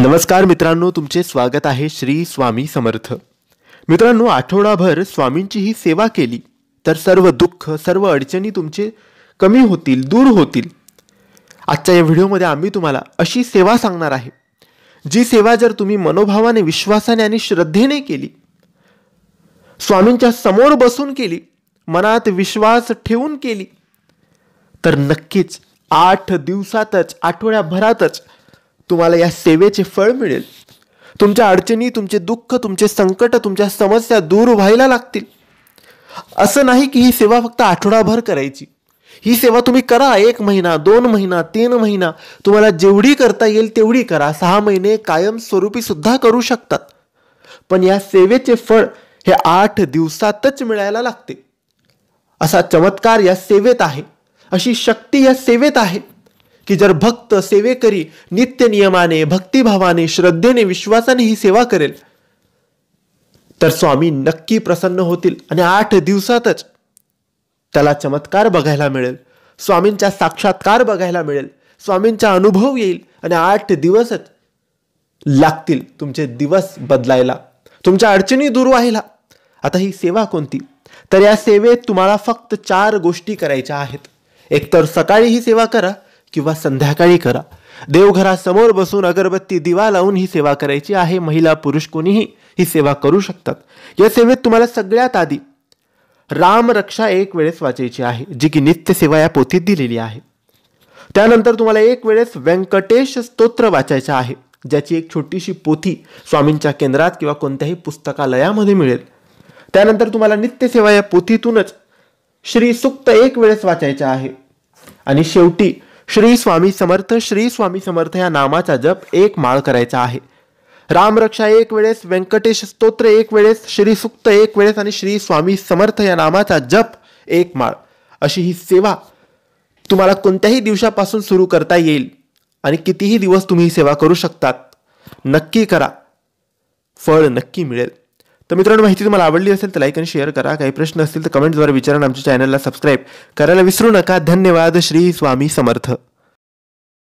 नमस्कार मित्रांनो, तुमचे स्वागत आहे श्री स्वामी समर्थ. मित्रांनो, आठवडाभर स्वामींची ही सेवा केली तर सर्व दुःख, सर्व अडचणी तुमचे कमी होतील, दूर होतील. आजच्या या व्हिडिओमध्ये आम्ही तुम्हाला अशी सेवा सांगणार आहे, जी सेवा जर तुम्ही मनोभावाने, विश्वासाने आणि श्रद्धेने केली, स्वामींच्या समोर बसून केली, मनात विश्वास ठेवून केली, तर नक्कीच 8 दिवसातच, आठवड्याभरातच तुम्हाला या सेवेचे फळ मिळेल. तुमच्या अडचणी, तुमचे दुःख, तुमचे संकट, तुमच्या समस्या दूर व्हायला लागतील. असं नाही की ही सेवा फक्त आठवडाभर करायची. ही सेवा तुम्ही करा 1 महिना, 2 महिना, 3 महिना, तुम्हाला जेवढी करता येईल तेवढी करा. 6 महिने कायमस्वरूपी सुद्धा करू शकतात. पण या सेवेचे फळ हे 8 दिवसातच मिळायला लागते. असा चमत्कार या सेवेत आहे, अशी शक्ती या सेवेत आहे की जर भक्त सेवेकरी नित्य नियमाने, भक्तिभावाने, श्रद्धेने, विश्वासाने ही सेवा करेल तर स्वामी नक्की प्रसन्न होतील आणि 8 दिवसातच त्याला चमत्कार बघायला मिळेल, स्वामींचा साक्षात्कार बघायला मिळेल, स्वामींचा अनुभव येईल आणि 8 दिवसच लागतील तुमचे दिवस बदलायला, तुमच्या अडचणी दूर व्हायला. आता ही सेवा कोणती? तर या सेवेत तुम्हाला फक्त 4 गोष्टी करायच्या आहेत. एकतर सकाळी ही सेवा करा किंवा संध्याकाळी करा. देवघरासमोर बसून अगरबत्ती, दिवा लावून ही सेवा करायची आहे. महिला, पुरुष कोणीही ही सेवा करू शकतात. या सेवेत तुम्हाला सगळ्यात आधी रामरक्षा 1 वेळेस वाचायची आहे, जी की नित्य सेवा या पोथीत दिलेली आहे. त्यानंतर तुम्हाला 1 वेळेस व्यंकटेश स्तोत्र वाचायचं आहे, ज्याची एक छोटीशी पोथी स्वामींच्या केंद्रात किंवा कोणत्याही पुस्तकालयामध्ये मिळेल. त्यानंतर तुम्हाला नित्य सेवा या पोथीतूनच श्री सूक्त 1 वेळेस वाचायचा आहे. आणि शेवटी श्री स्वामी समर्थ या नामाचा जप 1 माळ करायचा आहे. रामरक्षा 1 वेळेस, व्यंकटेश स्तोत्र 1 वेळेस, श्री सूक्त 1 वेळेस आणि श्री स्वामी समर्थ या नामाचा जप 1 माळ. अशी ही सेवा तुम्हाला कोणत्याही दिवसापासून सुरू करता येईल आणि कितीही दिवस तुम्ही ही सेवा करू शकतात. नक्की करा, फळ नक्की मिळेल. तर मित्रांनो, माहिती तुम्हाला आवडली असेल तर लाईक आणि शेअर करा. काही प्रश्न असतील तर कमेंटद्वारे विचारा. आमच्या चॅनलला सबस्क्राईब करायला विसरू नका. धन्यवाद. श्री स्वामी समर्थ.